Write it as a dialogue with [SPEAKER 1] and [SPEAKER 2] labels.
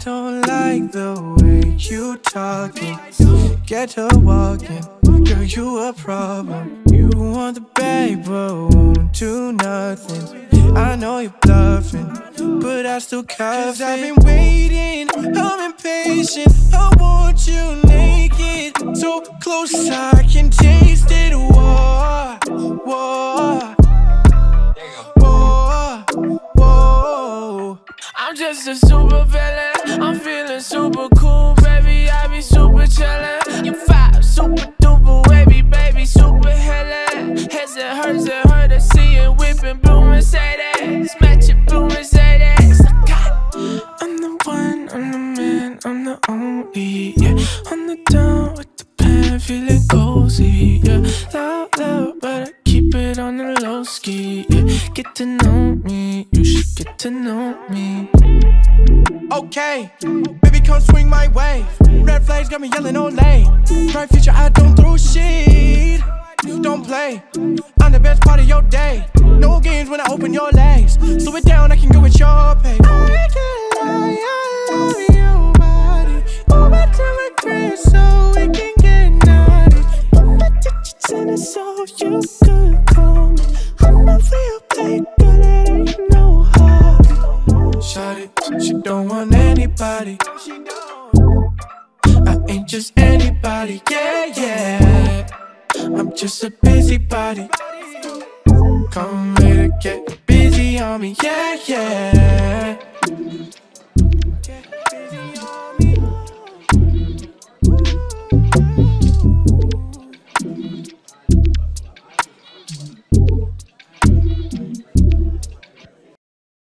[SPEAKER 1] don't like the way you talking. Get her walking, girl, you a problem. You want the bag, but won't do nothing. I know you're bluffing, but I still cuff it. I've been waiting, I'm impatient. I want you naked, so close I can taste it. Whoa, whoa, whoa, whoa.
[SPEAKER 2] I'm just a super villain, I'm feeling super cool, baby, I be super chillin'. You vibe super duper wavy, baby, super hellin'. Heads and hers and her to see it whipping blue Mercedes, matching blue Mercedes. I'm the one, I'm the man, I'm the only, yeah. On the down with the pen, feeling cozy, yeah. Loud, loud, but I keep it on the low ski, yeah. Get to know me, you should get to know me.
[SPEAKER 1] Okay, baby, come swing my way. Red flags got me yelling all day. Bright future, I don't throw shit. Don't play, I'm the best part of your day. No games when I open your legs. Slow it down, I can go at your pace. I can't lie, I love your body. All my time regret, so we can get naughty. Put my digits in it so you could call me. I'm a real play girl, it ain't no hobby. Shawty, she don't want anybody. I ain't just anybody, yeah, yeah. I'm just a busybody. Come here to get busy on me, yeah, yeah.